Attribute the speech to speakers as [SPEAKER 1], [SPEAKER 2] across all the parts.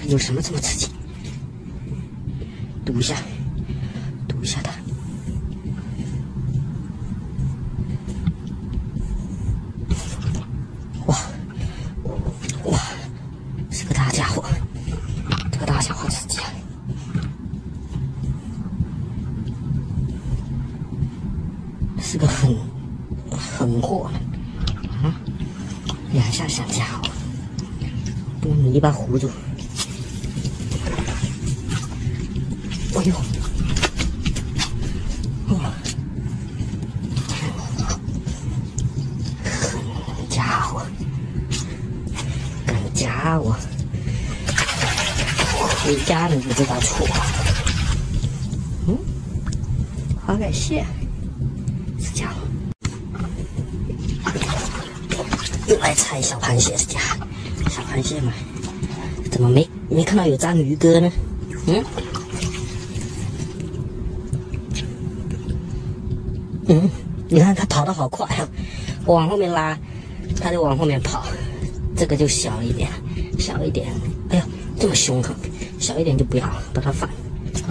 [SPEAKER 1] 有什么这么刺激？赌一下，赌一下它。哇哇，是个大家伙，这个大家伙刺激啊！是个狠货啊！2下小家伙，多泥巴糊住。哎呦！哇！狠家伙，敢夹我！回家你就知道错。好感谢，这家伙又来猜小螃蟹，这家小螃蟹嘛，怎么没看到有章鱼哥呢？你看他跑得好快啊！我往后面拉，他就往后面跑。这个就小一点，小一点。哎呀，这么凶狠，小一点就不要把它放。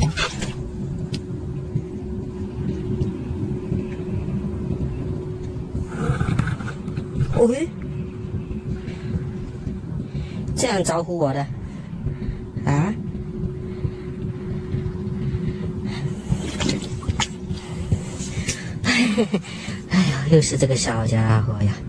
[SPEAKER 1] 喂，这样招呼我的啊？哎呀，又是这个小家伙呀！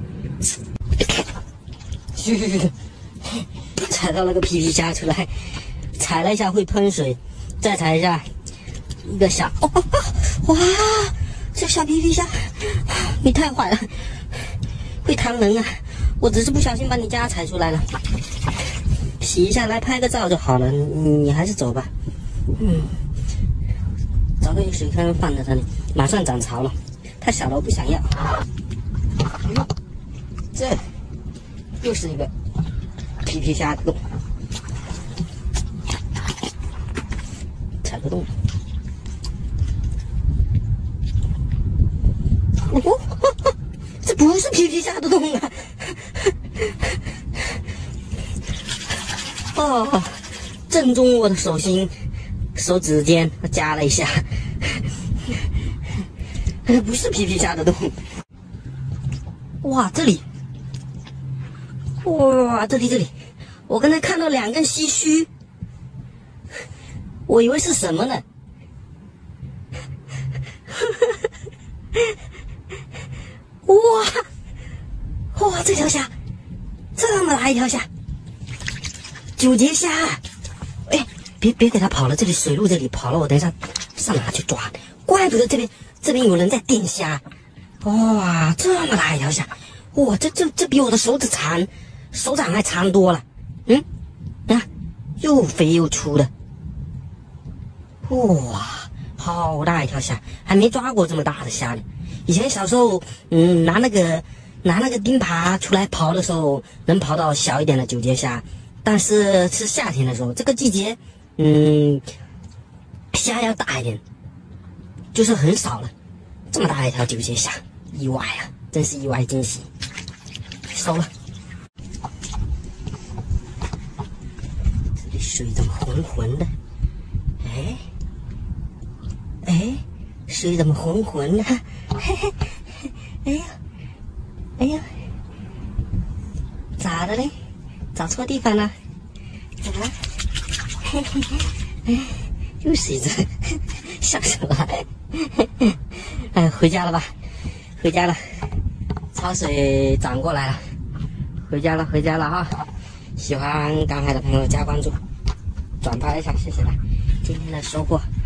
[SPEAKER 1] 踩到了个皮皮虾出来，踩了一下会喷水，再踩一下，一个小哇！这小皮皮虾，你太坏了，会弹人啊！我只是不小心把你家踩出来了，洗一下来拍个照就好了。你还是走吧。找个有水坑放在这里，马上涨潮了。太小了，我不想要。这又是一个皮皮虾的洞，踩个洞。这不是皮皮虾的洞啊！哦，正中我的手心、手指间夹了一下。不是皮皮虾的洞，哇，这里，哇，这里，我刚才看到2根唏嘘，我以为是什么呢？哇，这条虾，这么大一条虾，9节虾，哎，别给它跑了，这里水路这里跑了，我等一下上哪去抓？怪不得这边有人在电虾，哇，这么大一条虾，哇，这比我的手掌还长多了，又肥又粗的，哇，好大一条虾，还没抓过这么大的虾呢。以前小时候，拿那个钉耙出来刨的时候，能刨到小一点的9节虾，但是夏天的时候，这个季节，虾要大一点。就是很少了，这么大一条9节虾，意外啊，真是意外惊喜。收了，这里水怎么浑浑的？哎，水怎么浑浑的？哎呀，咋的嘞？找错地方了？怎么了？又是一只，笑死我了！哎，回家了吧？回家了，潮水涨过来了，回家了啊！喜欢赶海的朋友加关注，转发一下，谢谢了。今天的收获